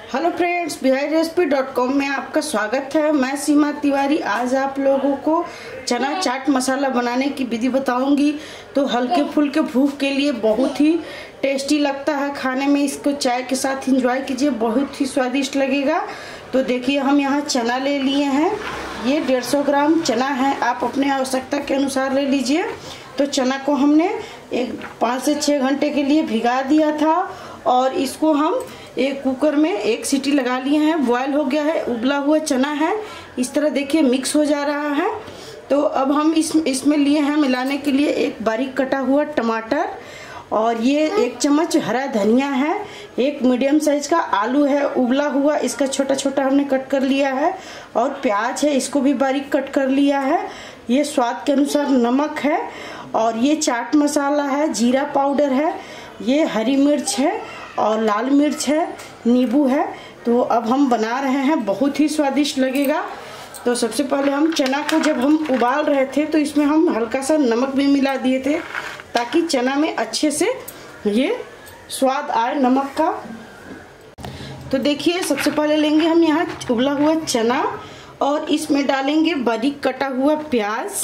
Hello friends, biharrecipe.com में आपका स्वागत है। मैं सीमा तिवारी आज आप लोगों को चना चाट मसाला बनाने की विधि बताऊंगी। तो हल्के फुल्के भूख के लिए बहुत ही टेस्टी लगता है खाने में। इसको चाय के साथ एंजॉय कीजिए, बहुत ही स्वादिष्ट लगेगा। तो देखिए, हम यहाँ चना ले लिए हैं। ये 150 ग्राम चना है, आप अपने आवश्यकता के अनुसार ले लीजिए। तो चना को हमने 5 से 6 घंटे के लिए भिगा दिया था और इसको हम एक कुकर में 1 सीटी लगा लिए हैं। बॉयल हो गया है, उबला हुआ चना है। इस तरह देखिए मिक्स हो जा रहा है। तो अब हम इसमें लिए हैं मिलाने के लिए एक बारीक कटा हुआ टमाटर, और ये 1 चम्मच हरा धनिया है। 1 मीडियम साइज का आलू है उबला हुआ, इसका छोटा छोटा हमने कट कर लिया है। और प्याज है, इसको भी बारीक कट कर लिया है। ये स्वाद के अनुसार नमक है, और ये चाट मसाला है, जीरा पाउडर है, ये हरी मिर्च है और लाल मिर्च है, नींबू है। तो अब हम बना रहे हैं, बहुत ही स्वादिष्ट लगेगा। तो सबसे पहले हम चना को जब हम उबाल रहे थे तो इसमें हम हल्का सा नमक भी मिला दिए थे, ताकि चना में अच्छे से ये स्वाद आए नमक का। तो देखिए, सबसे पहले लेंगे हम यहाँ उबला हुआ चना और इसमें डालेंगे बारीक कटा हुआ प्याज,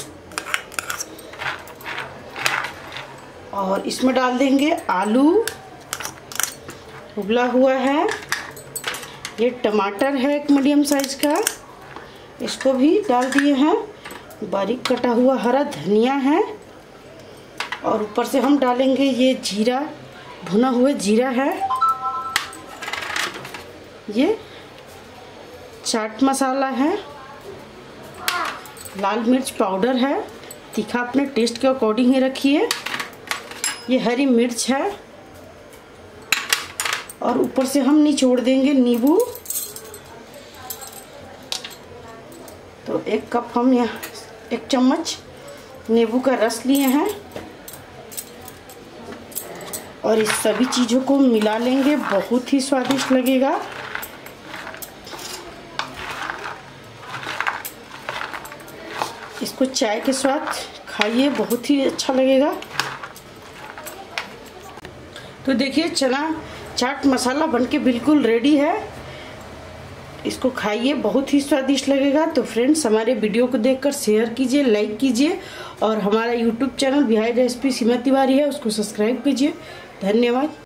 और इसमें डाल देंगे आलू उबला हुआ है। ये टमाटर है 1 मीडियम साइज का, इसको भी डाल दिए हैं। बारीक कटा हुआ हरा धनिया है, और ऊपर से हम डालेंगे ये जीरा, भुना हुआ जीरा है। ये चाट मसाला है, लाल मिर्च पाउडर है, तीखा अपने टेस्ट के अकॉर्डिंग ही रखिए। ये हरी मिर्च है, और ऊपर से हम निचोड़ देंगे नींबू। तो 1 कप हम यहाँ 1 चम्मच नींबू का रस लिए हैं, और इस सभी चीज़ों को मिला लेंगे, बहुत ही स्वादिष्ट लगेगा। इसको चाय के साथ खाइए, बहुत ही अच्छा लगेगा। तो देखिए, चना चाट मसाला बनके बिल्कुल रेडी है। इसको खाइए, बहुत ही स्वादिष्ट लगेगा। तो फ्रेंड्स, हमारे वीडियो को देखकर शेयर कीजिए, लाइक कीजिए, और हमारा YouTube channel Bihar recipe Seema Tiwari है, उसको सब्सक्राइब कीजिए। धन्यवाद।